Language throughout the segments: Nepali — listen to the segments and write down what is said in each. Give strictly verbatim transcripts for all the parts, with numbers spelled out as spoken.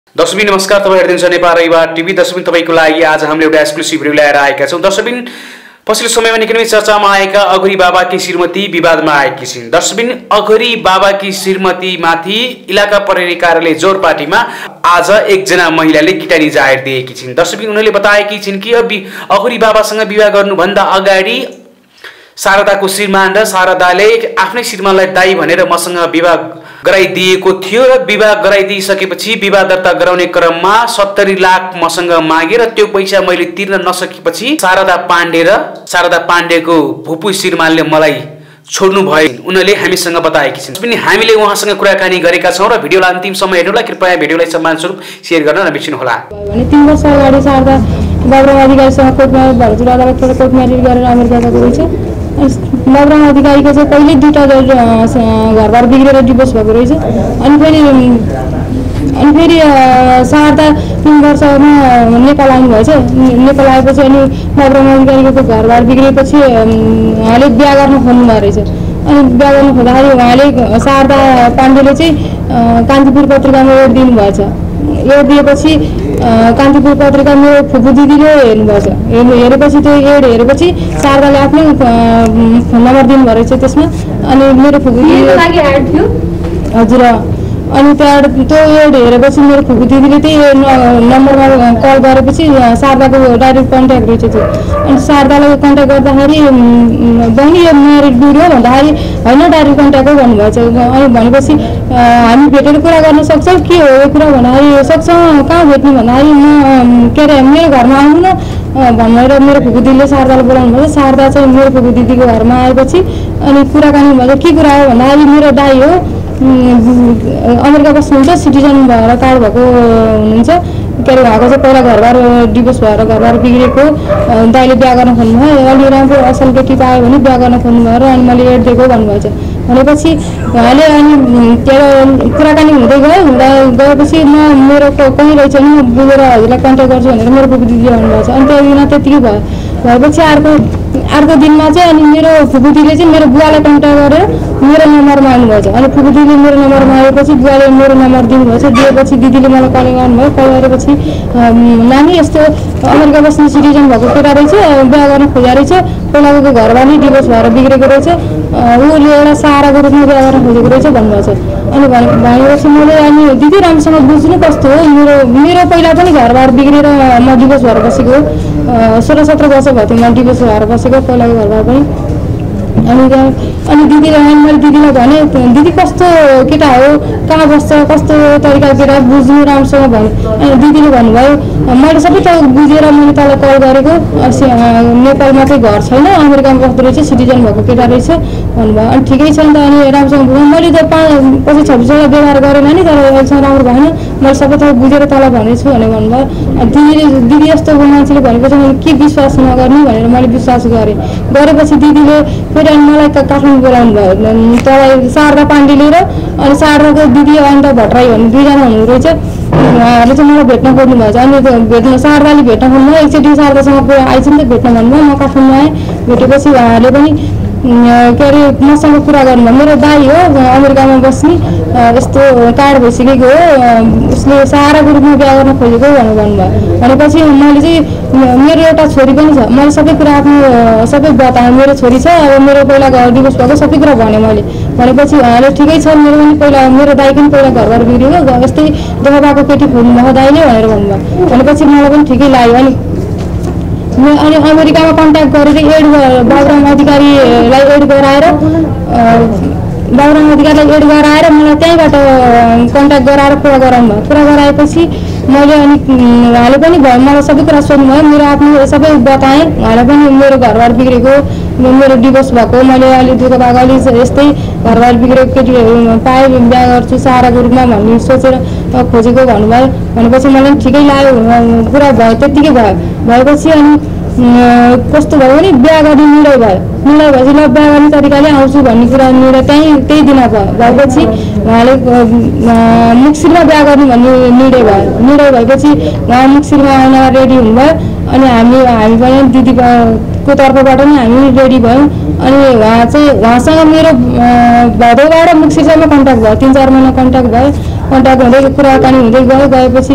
दर्शकबिन नमस्कार, तपाईँ हेर्नुहुन्छ नेपाल रविवार टिभी। दर्शकबिन तपाईँको लागि आज हामीले एउटा एक्सक्लुसिभ भिडियो ल्याएर आएका छौँ। दर्शकबिन पछिल्लो समयमा निकै नै चर्चामा आएका अघोरी बाबाकी श्रीमती विवादमा आएकी छिन्। दर्शकबिन अघोरी बाबाकी श्रीमतीमाथि इलाका प्रहरी कार्यालय जोरपाटीमा आज एकजना महिलाले किटानी जाहेर दिएकी छिन्। दर्शकबिन उनीहरूले बताएकी छिन् कि अघोरी बाबासँग विवाह गर्नुभन्दा अगाडि शारदाको श्रीमान र शारदाले आफ्नै श्रीमानलाई दाई भनेर मसँग विवाह गराइदिएको थियो र विवाह गराइदिइसकेपछि विवाह दर्ता गराउने क्रममा सत्तरी लाख मसँग मागे र त्यो पैसा मैले तिर्न नसकेपछि शारदा पाण्डे र शारदा पाण्डेको भुपू श्रीमानले मलाई छोड्नु भयो, उनीहरूले हामीसँग बताएकी छिन्। पनि हामीले उहाँसँग कुराकानी गरेका छौँ र भिडियोलाई अन्तिमसम्म हेर्नुलाई कृपया भिडियोलाई सम्मानस्वरूप सेयर गर्न नबिर्सनुहोला। भने तीन वर्ष अगाडि शारदा बाबुराम अधिकारीसँग कोर्टमा भरतपुर अदालतबाट कोर्ट म्यारेज गरेर अमेरिका गएको रहेछ। बाबुराम अधिकारीको चाहिँ पहिले दुईवटा घरबार बिग्रेर डिभोर्स भएको रहेछ। अनि फेरि अनि फेरि शारदा तिन वर्षमा नेपाल आउनुभएछ। नेपाल आएपछि अनि बाबुराम अधिकारीको घरबार बिग्रेपछि उहाँले बिहा गर्न खोज्नुभएको रहेछ। अनि बिहा गर्न खोज्दाखेरि उहाँले शारदा पाण्डेले चाहिँ कान्तिपुर पत्रिकामा एड दिनुभएछ। एड दिएपछि कान्तिपुर पत्रिका मेरो फुपू दिदीले हेर्नुभएछ। हेर्नु हेरेपछि त्यो एड हेरेपछि शारदाले आफ्नै फोन नम्बर दिनुभएको रहेछ त्यसमा। अनि मेरो फुपू दिदीको लागि एड थियो हजुर। अनि त्यहाँ त्यो एड हेरेपछि मेरो फुपू दिदीले त्यही नम्बरमा कल गरेपछि शारदाको डाइरेक्ट कन्ट्याक्ट रहेछ त्यो। अनि शारदालाई कन्ट्याक्ट गर्दाखेरि बहिनी यो म्यारिड ब्युरो भन्दाखेरि होइन डाइरेक्ट कन्ट्याक्ट हो भन्नुभएछ। अनि भनेपछि हामी भेटेर कुरा गर्न सक्छौँ के हो यो कुरा भन्दाखेरि सक्छौँ। कहाँ भेट्ने भन्दाखेरि म के अरे मेरो घरमा आउनु न भनेर मेरो फुपू दिदीले शारदालाई बोलाउनु भयो। शारदा चाहिँ मेरो फुपू दिदीको घरमा आएपछि अनि कुराकानी भयो। के कुरा हो भन्दाखेरि मेरो दाइ हो अमेरिका बस्नुहुन्छ, सिटिजन भएर कार्ड भएको हुनुहुन्छ। के अरे उहाँको चाहिँ पहिला घरबार डिभोर्स भएर घरबार बिग्रेको दाइले बिहा गर्न खोज्नुभयो। अलि राम्रो असल केटी पायो भने बिहा गर्न खोज्नुभयो र अनि मैले एड दिएको भन्नुभएछ। भनेपछि उहाँले अनि के अरे कुराकानी हुँदै गयो। हुँदा गएपछि म मेरो कहीँ रहेछ नि म बुझेर हजुरलाई कन्ट्याक्ट गर्छु भनेर मेरो फुपू दिदीले भन्नुभएछ। अनि त्यो दिन त्यतिकै भयो। भएपछि अर्को अर्को दिनमा चाहिँ अनि मेरो फुपू दिदीले चाहिँ मेरो बुवालाई कन्ट्याक्ट गरेर मेरो नम्बर माग्नुभएछ। अनि फुपू दिदीले मेरो नम्बर मागेपछि बुवाले मेरो नम्बर दिनुभएछ। दिएपछि दिदीले मलाई कल गर्नुभयो। कल गरेपछि नानी यस्तो अमेरिका बस्ने सिटिजन भएको केटा रहेछ, बिहा गर्न खोजेको रहेछ, पहिलाको घरबार नै डिभोर्स भएर बिग्रेको रहेछ, उसले एउटा साराको रूपमा बिहा गर्न खोजेको रहेछ भन्नुभएछ। अनि भनेपछि मैले अनि दिदी राम्रोसँग बुझ्नु कस्तो हो, मेरो मेरो पहिला पनि घरबार बिग्रेर म डिभोर्स भएर बसेको हो। सोह्र सत्र वर्ष भएको थियो म डिभोर्स भएर बसेको पहिलाको घरबार पनि। अनि अनि दिदीलाई मैले दिदीलाई भने दिदी कस्तो केटा हो, कहाँ बस्छ, कस्तो तरिकाको केटा बुझ्नु राम्रोसँग भने। अनि दिदीले भन्नुभयो मैले सबै त बुझेर मैले तँलाई कल गरेको, नेपालमा चाहिँ घर छैन अमेरिकामा बस्दो रहेछ, सिटिजन भएको केटा रहेछ भन्नुभयो। अनि ठिकै छ नि त। अनि राम्रोसँग बुझ्नु मैले त पाँच पच्चिस छब्बिसवटा व्यवहार गरेन नि, तर अहिलेसम्म राम्रो भएन, मैले सबै थोक बुझेर तँलाई भनेको छु भने भन्नुभयो। दिदीले दिदी यस्तो मान्छेले भनेपछि मैले के विश्वास नगर्ने भनेर मैले विश्वास गरेँ। गरेपछि दिदीले फेरि अनि मलाई काठमाडौँ बोलाउनु भयो। तँलाई शारदा पाण्डेले र अनि शारदाको दिदी अनिता भट्टराई भन्ने दुईजना हुनु रहेछ। उहाँहरूले चाहिँ मलाई भेट्न खोज्नु भएछ। अनि भेट्नु शारदाले भेट्न खोज्नु एकचोटि शारदासँग आइन्छ नि त भेट्न भन्नुभयो। म काठमाडौँ आएँ। भेटेपछि उहाँहरूले पनि के अरे मसँग कुरा गर्नुभयो। मेरो दाइ हो अमेरिकामा बस्ने, यस्तो कार्ड भइसकेको हो, उसले साराको रूपमा बिहा गर्न खोजेको भनेर भन्नुभयो। भनेपछि मैले चाहिँ मेरो एउटा छोरी पनि छ, मैले सबै कुरा आफ्नो सबै बताएँ। मेरो छोरी छ, अब मेरो पहिला घर डिभोर्स भएको सबै कुरा भने मैले। भनेपछि उहाँले ठिकै छ, मेरो पनि पहिला मेरो दाइ पनि पहिला घरबार बिग्रेको, यस्तै देख भएको केटी खोज्नु भएको दाइले भनेर भन्नुभयो। भनेपछि मलाई पनि ठिकै लाग्यो। अनि अनि अमेरिकामा कन्ट्याक्ट गरेर एड बाबुराम अधिकारीलाई एड गराएर बाबुराम अधिकारीलाई एड गराएर मलाई त्यहीँबाट कन्ट्याक्ट गराएर कुरा गराउनु भयो। कुरा गराएपछि मैले अनि उहाँले पनि भयो मलाई सबै कुरा सोध्नुभयो। मेरो आफ्नो सबै बताएँ। उहाँले पनि मेरो घरबार बिग्रेको, मेरो डिभोर्स भएको, मैले अलि दुःख भएको अलि यस्तै घरबार बिग्रेको केटी पाएँ बिहा गर्छु साराको रूपमा भन्ने सोचेर खोजेको भन्नुभयो। भनेपछि मलाई ठिकै लाग्यो, कुरा भयो त्यत्तिकै भयो। भएपछि अनि कस्तो भयो भने बिहा गर्ने निर्णय भयो। निर्णय भएपछि ल बिहा गर्ने तरिकाले आउँछु भन्ने कुरा निर्णय त्यहीँ त्यही दिन भयो। भएपछि उहाँले मुक्सिरमा बिहा गर्ने भन्ने निर्णय भयो। निर्णय भएपछि उहाँ मुक्सिरमा आउन रेडी हुनुभयो। अनि हामी हामी पनि दिदीको तर्फबाट पनि हामी रेडी भयौँ। अनि उहाँ चाहिँ उहाँसँग मेरो भदौबाट मुक्सिरसम्म कन्ट्याक्ट भयो, तिन चार महिना कन्ट्याक्ट भयो। कन्ट्याक्ट हुँदै कुराकानी हुँदै गयो। गएपछि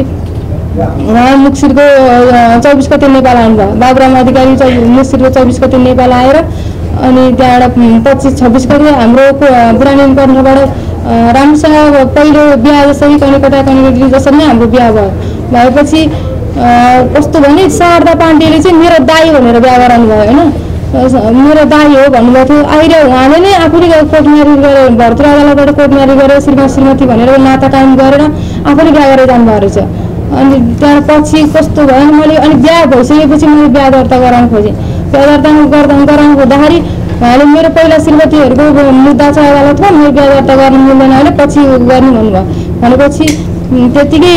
उहाँ मुक्सिरको चौबिस गते नेपाल आउनुभयो। बाबुराम अधिकारी मुक्सिरको चौबिस गते नेपाल आएर अनि त्यहाँबाट पच्चिस छब्बिस गते हाम्रो पुरानो कण्ठबाट राम्रोसँग पहिलो बिहा जसरी कनी कटा कनी जसरी नै हाम्रो बिहा भयो। भएपछि कस्तो भने शारदा पाण्डेले चाहिँ मेरो दाई भनेर बिहा गराउनु भयो होइन। मेरो दाई हो भन्नुभएको थियो। अहिले उहाँले नै आफूले कोर्ट म्यारेज गरेर भर्तृ अदालतबाट कोर्ट म्यारेज गरेर श्रीमान श्रीमती भनेर नाता कायम गरेर आफूले बिहा गरेर जानुभएको रहेछ। अनि त्यहाँ पछि कस्तो भयो भने मैले अनि बिहा भइसकेपछि मैले बिहा दर्ता गराउनु खोजेँ। बिहा दर्ता गर्दा गराउनु खोज्दाखेरि उहाँले मेरो पहिला श्रीमतीहरूको मुद्दा छ अदालतमा, मेरो बिहा दर्ता गर्नु मिल्दैन भने पछि गर्नु भन्नुभयो। भनेपछि त्यतिकै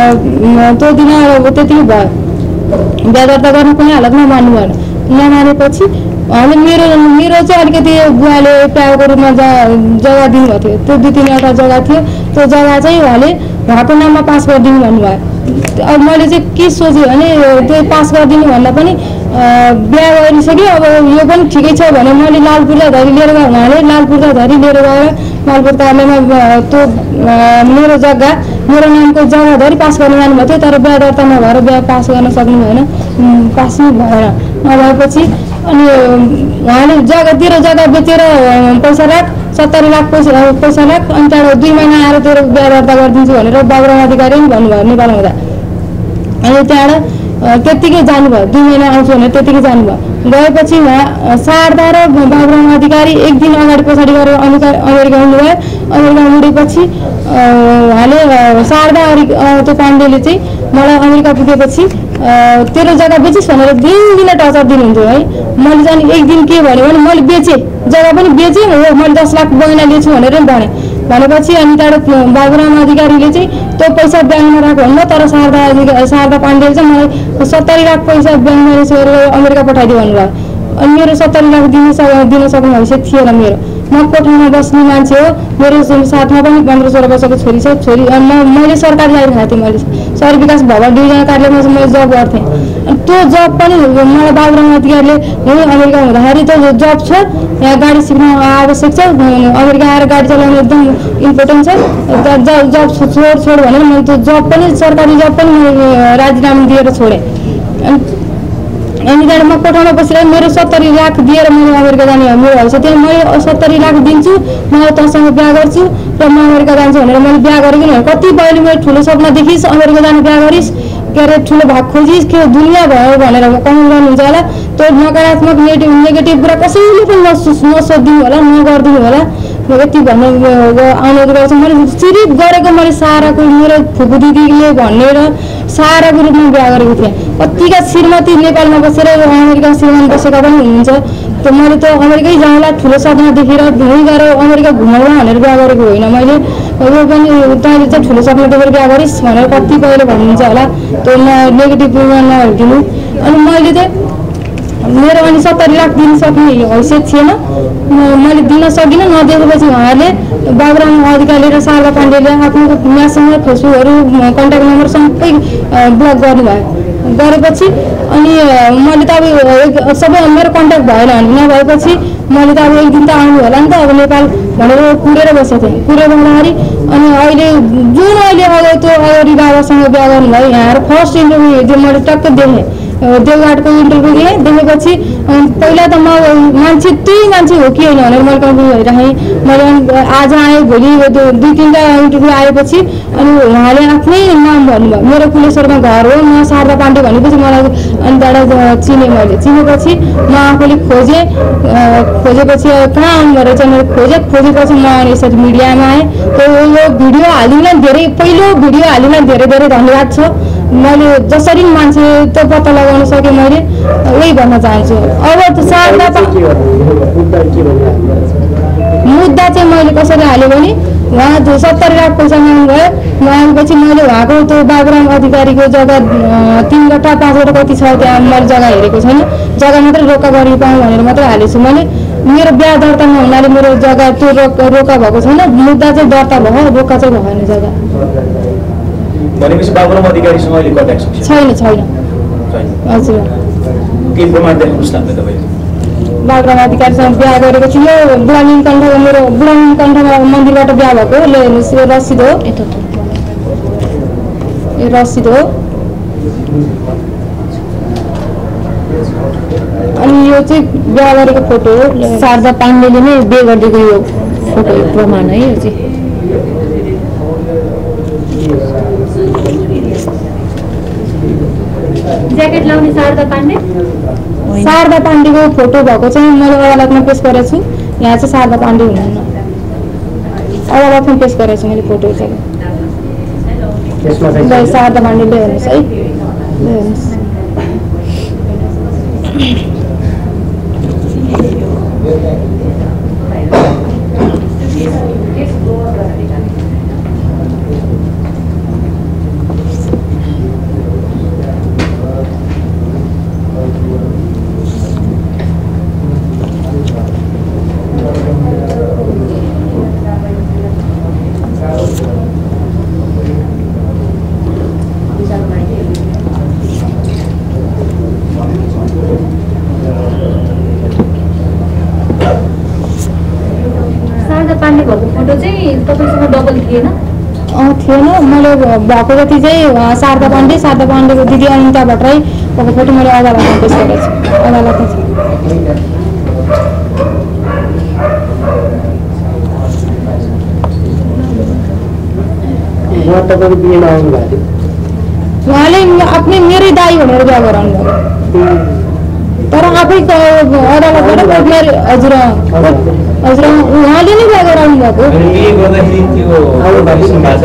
त्यो दिन त्यतिकै भयो। बिहा दर्ता गर्नु कुनै हालतमा मान्नु भएन। नमानेपछि उहाँले मेरो मेरो चाहिँ अलिकति बुवाले प्याएको रूपमा जग्गा दिनुभएको थियो। त्यो दुई तिनवटा जग्गा थियो। त्यो जग्गा चाहिँ उहाँले उहाँको नाममा पास गरिदिनु भन्नुभयो। अब मैले चाहिँ के सोचेँ भने त्यो पास गरिदिनु भन्दा पनि बिहा गरिसक्यो, अब यो पनि ठिकै छ भने मैले लालपुर्जा धरी लिएर गएँ। उहाँले लालपुर्जा धरी लिएर गएर मालपोत कार्यालयमा त्यो मेरो जग्गा मेरो नामको जग्गा धरी पास गर्न जानुभएको थियो। तर बिहा दर्ता नभएर बिहा पास गर्न सक्नु भएन, पास नै भएन। नभएपछि अनि उहाँले जग्गा तेरो जग्गा बेचेर पैसा राख, सत्तरी लाख पैसा पैसा राख, अनि त्यहाँबाट दुई महिना आएर तेरो बिहा दर्ता गरिदिन्छु भनेर बाबुराम अधिकारी पनि भन्नुभयो नेपाल हुँदा। अनि त्यहाँबाट त्यत्तिकै जानुभयो। दुई महिना आउँछु भनेर त्यत्तिकै जानुभयो। गएपछि उहाँ शारदा र बाबुराम अधिकारी एक दिन अगाडि पछाडि गरेर अमेरिका अमेरिका हिँड्नुभयो। अमेरिका हिँडेपछि उहाँले शारदा त्यो पाण्डेले चाहिँ मलाई अमेरिका पुगेपछि तेरो जग्गा बेचिस् भनेर दिनदिन टर्चर दिनुहुन्थ्यो है। मैले चाहिँ एक दिन के भन्यो भने मैले बेचेँ, जग्गा पनि बेचेँ हो, मैले दस लाख बहिना लिएछु भनेर पनि भनेँ। भनेपछि अनि त्यहाँबाट बाबुराम अधिकारीले चाहिँ त्यो पैसा ब्याङ्कमा राख भन्नुभयो। तर शारदा अधिकारी शारदा पाण्डेले चाहिँ मलाई सत्तरी लाख पैसा ब्याङ्कमा रेस गरेर अमेरिका पठाइदियो भन्नुभयो। अनि मेरो सत्तरी लाख दिन सक् दिन सक्ने हैसियत थिएन मेरो। म कोठामा बस्ने मान्छे हो, मेरो साथमा पनि पन्ध्र सोह्र वर्षको छोरी छ। छोरी म मैले सरकारी जागिर खाएको थिएँ। मैले सहरी विकास भवन डिभिजन कार्यालयमा चाहिँ मैले जब गर्थेँ। त्यो जब पनि मलाई बाबुराम अधिकारीले अमेरिका हुँदाखेरि त्यो जब छ, यहाँ गाडी सिक्न आवश्यक छ, अमेरिका आएर गाडी चलाउनु एकदम इम्पोर्टेन्ट छ, जब छोड छोड भनेर मैले त्यो जब पनि सरकारी जब पनि मैले राजीनामा दिएर छोडेँ। अनि त्यहाँबाट म कोठामा बसेर मेरो सत्तरी लाख दिएर मैले अमेरिका जाने मेरो हैसियत थियो। मैले सत्तरी लाख दिन्छु, म तँसँग बिहा गर्छु र म अमेरिका जान्छु भनेर मैले बिहा गरेको नि। कति पहिले मैले ठुलो सपना देखिस्, अमेरिका जाने बिहा गरिस्, के अरे ठुलो भाग खोजिस्, के दुनियाँ भयो भनेर कमेन्ट गर्नुहुन्छ होला। त्यो नकारात्मक नेगेटिभ नेगेटिभ कुरा कसैले पनि नसोच नसोधिदिनु होला, नगरिदिनु होला। यति भन्ने आउने गर्छ। मैले सिरिफ गरेको मैले साराको मेरो फुपू दिदीले भनेर साराको रूपमा बिहा गरेको थिएँ। कतिका श्रीमती नेपालमा बसेर अमेरिका श्रीमान बसेका पनि हुनुहुन्छ। त्यो मैले त अमेरिकै जाउँला ठुलो सपना देखेर भुइँ गएर अमेरिका घुमाउला भनेर बिहा गरेको होइन मैले। यो पनि तैँले चाहिँ ठुलो सपना देखेर बिहा गरिस् भनेर कति पहिले भन्नुहुन्छ होला। त्यो न नेगेटिभ नहेरिदिनु। अनि मैले चाहिँ मेरो अनि सत्तरी लाख दिन सक्ने हैसियत थिएन, मैले दिन सकिनँ। नदिएपछि उहाँहरूले बाबुराम अधिकारीले र शारदा पाण्डेले आफ्नो म्यासँग फेसबुकहरू कन्ट्याक्ट नम्बर सबै ब्लक गर्नुभयो। गरेपछि अनि मैले त अब सबै मेरो कन्ट्याक्ट भएन भने नभएपछि मैले त अब एक दिन त आउनु होला नि त अब नेपाल भनेर कुरेर बसेको थिएँ। कुरेर बस्दाखेरि अनि अहिले जुन अहिले अब त्यो अगाडि बाबासँग बिहा गर्नुभयो यहाँ आएर फर्स्ट इन्टरभ्यू त्यो मैले टक्क देखेँ। देवघाटको इन्टरभ्यू दिएँ। देखेपछि पहिला त म मान्छे त्यही मान्छे हो कि होइन भनेर मैले कन्फ्युज भइराखेँ। मैले आज आएँ भोलि दुई तिनवटा इन्टरभ्यू आएपछि अनि उहाँले आफ्नै नाम भन्नुभयो। मेरो कुलेश्वरमा घर हो, म शारदा पाण्डे भनेपछि मलाई अनि त्यहाँबाट चिनेँ। मैले चिनेपछि म आफूले खोजेँ। खोजेपछि कहाँ आउनु रहेछ मैले खोजेँ। खोजेपछि म अनि यसरी मिडियामा आएँ। त्यो यो भिडियो हालिँदा धेरै पहिलो भिडियो हालिँदा धेरै धेरै धन्यवाद छ। मैले जसरी मान्छे त्यो पत्ता लगाउन सकेँ। मैले यही भन्न चाहन्छु। अब शारदा मुद्दा चाहिँ मैले कसरी हालेँ भने उहाँ सत्तरी लाख पैसा माग्नुभयो। मागेपछि मैले उहाँको त्यो बाबुराम अधिकारीको जग्गा तिनवटा पाँचवटा कति छ त्यहाँ मैले जग्गा हेरेको छैन। जग्गा मात्रै रोका गरी पाऊँ भनेर मात्रै हालेको छु मैले। मेरो बिहा दर्ता नहुनाले मेरो जग्गा त्यो रोका भएको छैन। मुद्दा चाहिँ दर्ता भयो, रोका चाहिँ भएन जग्गा। भनेपछि बाबुराम अधिकारीसँग अहिले कन्ट्याक्ट छैन? छैन हजुर। के प्रमाण देखाउनुहोस् न तपाईँ। बाबुराम अधिकारीसँग बिहा गरेको थियो। बुढानीलकण्ठ मेरो बुढानीलकण्ठ मन्दिरबाट बिहा भएको रसिद हो। यो रसिद हो। अनि यो चाहिँ बिहा गरेको फोटो हो। शारदा पाण्डेले नै बिहे गरिदिएको यो फोटो प्रमाण है यो चाहिँ। ज्याकेट लाउने शारदा पाण्डे शारदा पाण्डेको फोटो भएको चाहिँ मैले अदालतमा पेश गरेको छु। यहाँ चाहिँ शारदा पाण्डे हुनुहुन्न, अदालतमा पेश गरेको छु मैले फोटो चाहिँ। शारदा पाण्डे ल्याउनुहोस् है, ल्याउनुहोस्। फोटो चाहिँ तपाईसँग डबल थिएन? अँ थिएन। मैले भएको जति चाहिँ शारदा पाण्डे शारदा पाण्डेको दिदी अनिता भट्टराईको फोटो मैले अदालतमा पेश गरेको छु। अदालतमा उहाँले आफ्नै मेरै दाई भनेर बिहा गराउनु भयो, तर आफै अदालतबाट कोर्ट म्यारेज। हजुर हजुर उहाँले नै बिहा गराउनु भएको। आउनु भएको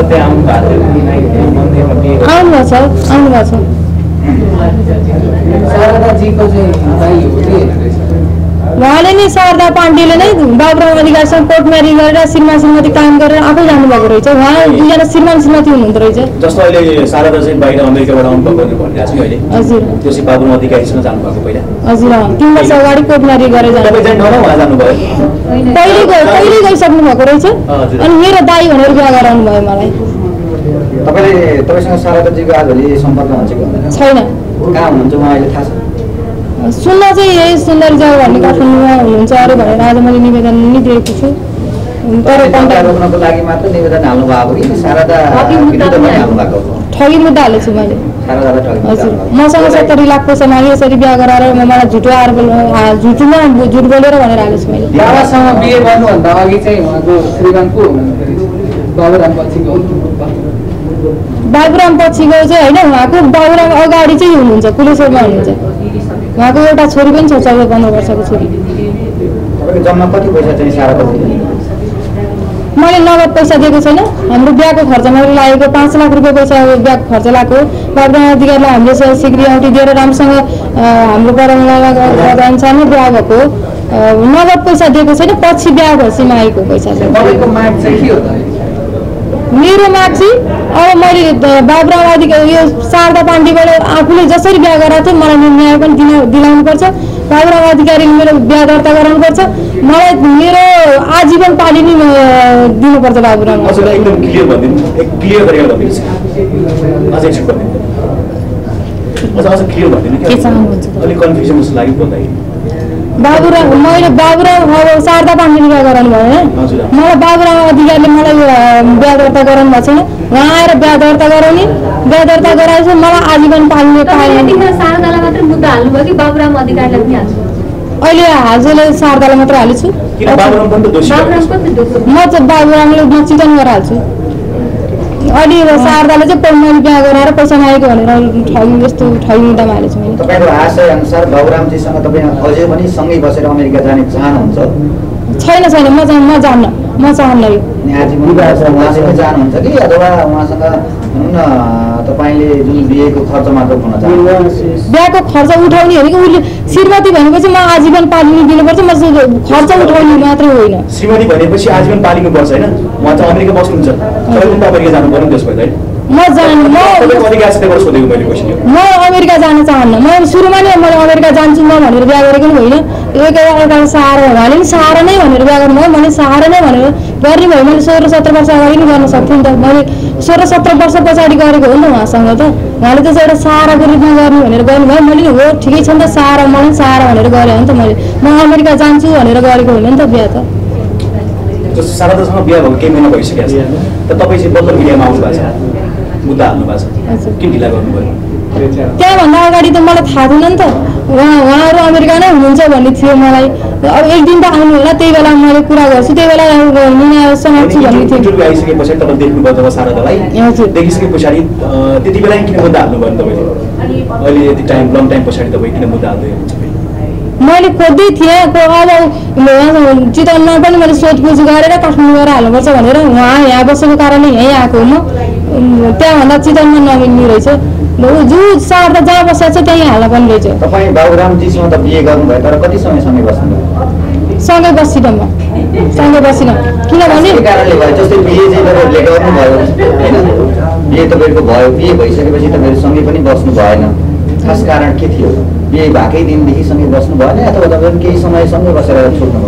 छ, आउनु भएको छ। उहाँले नै शारदा पाण्डेले नै बाबुराम अधिकारीसँग कोर्ट म्यारेज गरेर श्रीमान श्रीमती काम गरेर आफै जानुभएको रहेछ। उहाँ दुईजना श्रीमान श्रीमती हुनुहुँदो रहेछ। जस्तो अहिले शारदा चाहिँ बाहिर अमेरिकाबाट आउनुभएको भनिरहेको छु अहिले। हजुर त्यो चाहिँ बाबुराम अधिकारीसँग जानुभएको पहिला? हजुर तिन वर्ष अगाडि कोर्ट म्यारेज गरेर जानु। पहिले पहिले गइसक्नु भएको रहेछ। अनि मेरो दाई भनेर बिहा गराउनु भयो मलाई। तपाईँले तपाईँसँग शारदाजीको आजभोलि सम्पर्क हुन्छ कि छैन? कहाँ हुनुहुन्छ उहाँ अहिले थाहा छ? सुन्न चाहिँ यही सुन्दरी जाऊ भन्ने काठमाडौँमा हुनुहुन्छ अरे भनेर आज मैले निवेदन नि दिएको छु। तर रोक्नको लागि मात्र निवेदन हाल्नु भएको कि शारदा विरुद्धमा हाल्नु भएको? ठगी मुद्दा हालेको छु मैले। हजुर मसँग सत्तरी लाख पैसा मागे यसरी बिहा गराएर मलाई झुटो आरोप झुटोमा झुट बोलेर भनेर हालेको छु मैले। बाबासँग बिहे गर्नुभन्दा अघि चाहिँ उहाँको श्रीमान को हुनुहुन्थ्यो? बाबुराम पछिको बाबुराम पछिको चाहिँ होइन, उहाँको बाबुराम अगाडि चाहिँ हुनुहुन्छ, कुलेश्वरमा हुनुहुन्छ। उहाँको एउटा छोरी पनि छ, चौध पन्ध्र वर्षको छोरी। जम्मा कति पैसा चाहिँ शारदा? मैले नगद पैसा दिएको छैन। हाम्रो बिहाको खर्च मैले लागेको पाँच लाख रुपियाँ पैसा बिहाको खर्च लागेको। बाबुराम अधिकारीलाई हामीले सिक्री औँठी दिएर राम्रोसँग हाम्रो परम्पराअनुसार बिहा भएको। नगद पैसा दिएको छैन, पछि बिहा भएपछि मागेको पैसा छ। मेरो माग चाहिँ अब मैले बाबुराम अधिकारी यो शारदा पाण्डेबाट आफूले जसरी बिहा गराएको थियो मलाई न्याय पनि दिन दिलाउनुपर्छ। बाबुराम अधिकारीले मेरो बिहा दर्ता गराउनुपर्छ। मलाई मेरो आजीवन पालिने दिनुपर्छ बाबुराम। एकदम क्लियर भनिदिनु, एक क्लियर गरेर भनिदिनु। अझै एकछिन भनिदिनु, अझ अझ क्लियर भनिदिनु के चाहनुहुन्छ? अलिक कन्फ्युजन जस्तो लाग्यो बोल्दाखेरि। बाबुराम मैले बाबुराम अब शारदा पाण्डेले बिहा गराउनु भयो होइन, मलाई बाबुराम अधिकारीले मलाई बिहा दर्ता गराउनु भएको छैन। उहाँ आएर बिहा दर्ता गराउने, बिहा दर्ता गराएपछि मलाई आजीवन पाल्ने पाएन। शारदालाई मात्र मुद्दा हाल्नुभयो कि बाबुराम अधिकारीलाई पनि हाल्नु? अहिले हाजले शारदालाई मात्र हालेछु। म चाहिँ बाबुरामले म चिकन गरेर हाल्छु। अनि शारदाले चाहिँ मैले बिहा गराएर पैसा मागेको भनेर ठगी यस्तो ठगी मुद्दामा हालेछु मैले। तपाईँको आशय अनुसार बाबुरामजीसँग तपाईँ अझै पनि सँगै बसेर अमेरिका जाने चाहनुहुन्छ? छैन छैन, म चाहिँ म जान्न, म चाहन्न। यो आजीवन उहाँसँग जानुहुन्छ कि अथवा उहाँसँग भनौँ न तपाईँले जुन बिहेको खर्च मात्र उठाउन चाहनुहुन्छ? बिहाको खर्च उठाउने होइन कि उसले श्रीमती भनेपछि म आजीवन पालिनु दिनुपर्छ, म खर्च उठाउने मात्रै होइन। श्रीमती भनेपछि आजीवन पालिनु पर्छ होइन? उहाँ चाहिँ अमेरिका बस्नुहुन्छ, तपाईँ पनि अमेरिका जानु पर्यो नि त्यसको होइन? म जान म म अमेरिका जान चाहन्न। म सुरुमा नै मैले अमेरिका जान्छु म भनेर बिहा गरेको पनि होइन। एकअर्काको सहारा उहाँले पनि सहारा नै भनेर बिहा गर्नुभयो, मैले सहारा नै भनेर गर्ने भयो। मैले सोह्र सत्र वर्ष अगाडि नै गर्न सक्थेँ नि त। मैले सोह्र सत्र वर्ष पछाडि गरेको हो नि त उहाँसँग त। उहाँले त एउटा सहाराको रूपमा गर्ने भनेर गर्नुभयो। मैले नि हो ठिकै छ नि त, सहारा मलाई पनि सहारा भनेर गरेँ हो नि त। मैले म अमेरिका जान्छु भनेर गरेको होइन नि त बिहा त। शारदासँग बिहा भएको केही महिना भइसकेको छ त, तपाईँ चाहिँ बल्ल मिडियामा आउनु भएको छ। मुद्दा हाल्नु भएको छ किन ढिला गर्नुभयो त्यहाँभन्दा अगाडि त मलाई थाहा थिएन नि त उहाँ उहाँहरू अमेरिका नै हुनुहुन्छ भन्ने थियो मलाई अब एक दिन त आउनु होला त्यही बेला मैले कुरा गर्छु त्यही बेला निनासँग छु भन्ने थियो इन्टरभ्यू आइसके पछाडि तपाईँ देख्नुभयो जब शारदालाई देखिसके पछाडि त्यति बेला किन मुद्दा हाल्नुभयो तपाईँले अहिले यति टाइम लङ टाइम पछाडि तपाईँ किन मुद्दा हाल्दै हुनुहुन्छ मैले खोज्दै थिएँ अब चितवनमा पनि मैले सोधपुछ गरेर काठमाडौँ गएर हाल्नुपर्छ भनेर उहाँ यहाँ बसेको कारणले यहीँ आएको म त्यहाँभन्दा चितवनमा नमिल्ने रहेछ जो शारदा जहाँ बसेको छ त्यहीँ हाल्न पनि रहेछ तपाईँ बाबुरामजीसँग त बिहे गर्नुभयो तर कति समयसँगै बस्नुभयो सँगै बसिनँ म सँगै बसिनँ किनभने कारणले भयो जस्तै बिहे चाहिँ तपाईँहरूले गर्नुभयो होइन बिहे तपाईँको भयो बिहे भइसकेपछि तपाईँहरू सँगै पनि बस्नु भएन खास कारण के थियो बिहे भएकै दिनदेखि सँगै बस्नु भएन अथवा तपाईँहरू केही समय सँगै बसेर छोड्नुभयो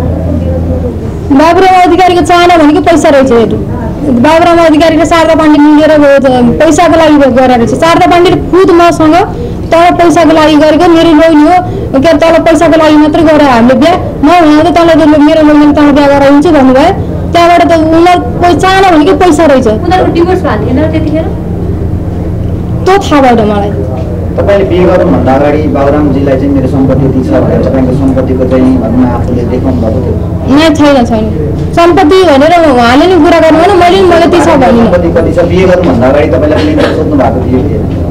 बाबुराम अधिकारीको चाहना भनेको पैसा रहेछ हेर्नु बाबुराम अधिकारी र शारदा पाण्डे मिलेर पैसाको लागि गरेर रहेछ शारदा पाण्डे खुद मसँग तल पैसाको लागि गरेको मेरो लोनी हो के तल पैसाको लागि मात्रै गरेर हामीले बिहा म हुँदा तल मेरो लोनीले तल बिहा गरेर हुन्छु भन्नुभयो त्यहाँबाट त उनीहरूको चाहना भनेको पैसा रहेछ उनीहरूको डिभोर्स भएको थिएन त्यतिखेर त्यो थाहा भएन मलाई तपाईँले बिहे गर्नुभन्दा अगाडि बाबुरामजीलाई चाहिँ मेरो सम्पत्ति यति छ भनेर तपाईँको सम्पत्तिको चाहिँ भनौँ न आफूले देखाउनु भएको थियो नै छैन छैन सम्पत्ति भनेर उहाँले नि कुरा गर्नु भएन मैले मलाई त्यही छ भने सम्पत्ति कति छ बिहे गर्नुभन्दा अगाडि तपाईँलाई पनि सोध्नु भएको थियो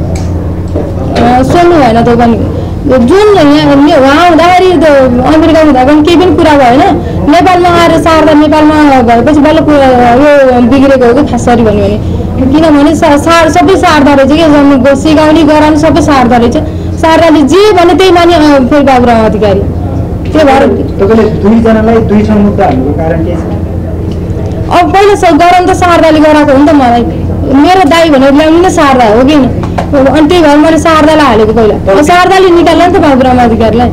सोध्नु भएन त्यो पनि जुन यहाँ उहाँ हुँदाखेरि अमेरिका हुँदा पनि केही पनि कुरा भएन नेपालमा आएर शारदा नेपालमा भएपछि बल्ल यो बिग्रेको हो कि खास गरी भन्यो भने किनभने सबै शारदा रहेछ कि सिकाउने गराउने सबै शारदा रहेछ शारदाले जे भने त्यही माने फेरि बाबुराम अधिकारी त्यो भएर तपाईँले दुईजनालाई दुई ठाउँ मुद्दा हाल्नुको कारण के छ अब पहिला गराउनु त शारदाले गराएको हो नि त मलाई मेरो दाई भनेर ल्याउनु नै शारदा हो कि अनि त्यही भएर मैले शारदालाई हालेको पहिला शारदाले निकाल्नु नि त बाबुराम अधिकारीलाई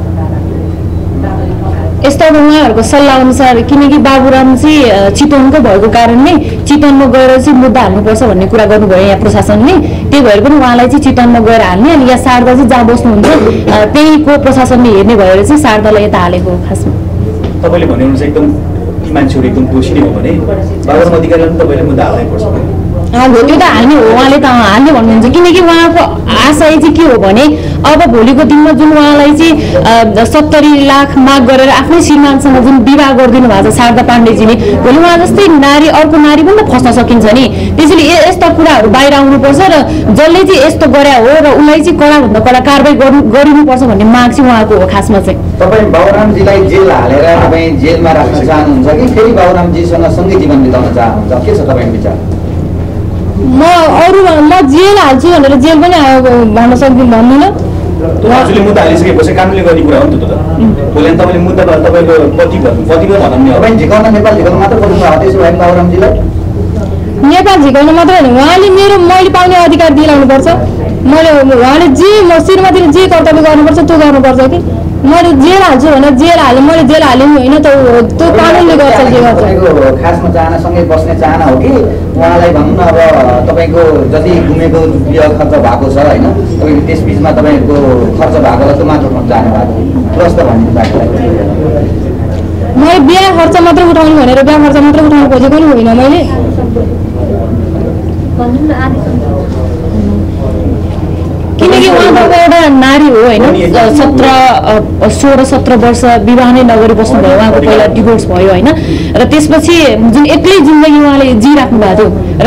यस्तो अब उहाँहरूको सल्लाह अनुसार किनकि बाबुराम चाहिँ चितवनको भएको कारण नै चितवनमा गएर चाहिँ मुद्दा हाल्नुपर्छ भन्ने कुरा गर्नुभयो यहाँ प्रशासनले त्यही भएर पनि उहाँलाई चाहिँ चितवनमा गएर हाल्ने अनि यहाँ शारदा चाहिँ जहाँ बस्नुहुन्छ त्यहीको प्रशासनले हेर्ने भएर चाहिँ शारदालाई यता हालेको खासमा तपाईँले भन्नुहुन्छ एकदम ती मान्छेहरू एकदम दोषी नै हो भने बाबुराम अधिकारीलाई पनि तपाईँले मुद्दा हाल्नै पर्छ त्यो त हाल्ने हो उहाँले त हाल्ने भन्नुहुन्छ किनकि उहाँको आशय चाहिँ के हो भने अब भोलिको दिनमा जुन उहाँलाई चाहिँ सत्तरी लाख माग गरेर आफ्नै श्रीमानसँग जुन विवाह गरिदिनु भएको छ शारदा पाण्डेजीले भोलि उहाँ जस्तै नारी अर्को नारी पनि त फस्न सकिन्छ नि त्यसैले यस्ता कुराहरू बाहिर आउनुपर्छ र जसले चाहिँ यस्तो गरे हो र उसलाई चाहिँ कडाभन्दा कडा कारवाही गरिनुपर्छ भन्ने माग चाहिँ उहाँको हो खासमा चाहिँ तपाईँ बाबुरामजीलाई जेल हालेर तपाईँ जेलमा राख्न चाहनुहुन्छ कि फेरि बाबुरामजीसँग सँगै जीवन बिताउन चाहनुहुन्छ के छ तपाईँको विचार म अरू म जेल हाल्छु भनेर जेल पनि भन्न सक्दिनँ भन्दिनँ हजुरले मुद्दा हालिसकेपछि कानुनले गर्ने कुरा हो नि त भोलि तपाईँले मुद्दा तपाईँको पति पतिको भनौँ नि तपाईँ झिकाउन नेपाल झिकाउन मात्र खोज्नु भएको त्यसो भए बाबुरामजीलाई नेपाल झिकाउन मात्र होइन उहाँले मेरो मैले पाउने अधिकार दिलाउनुपर्छ मैले उहाँले जे म श्रीमतीले जे कर्तव्य गर्नुपर्छ त्यो गर्नुपर्छ कि मैले जेल हाल्छु भनेर जेल हालेँ मैले जेल हालेँ होइन त त्यो कानुनले गर्छ जे गर्छ खासमा चाहनासँगै बस्ने चाहना हो कि उहाँलाई भनौँ न अब तपाईँको जति घुमेको बिहा खर्च भएको छ होइन तपाईँको त्यस बिचमा तपाईँहरूको खर्च भएको त्यो मात्र उठाउन चाहनु भएको प्लस त भनिदिनु भएको मैले बिहा खर्च मात्र उठाउनु भनेर बिहा खर्च मात्र उठाउनु खोजेको नि होइन मैले किनकि उहाँको एउटा नारी हो होइन सत्र सोह्र सत्र वर्ष विवाह नै नगरी बस्नुभयो उहाँको पहिला डिभोर्स भयो होइन र त्यसपछि जुन एक्लै जिन्दगी उहाँले जिराख्नु भएको थियो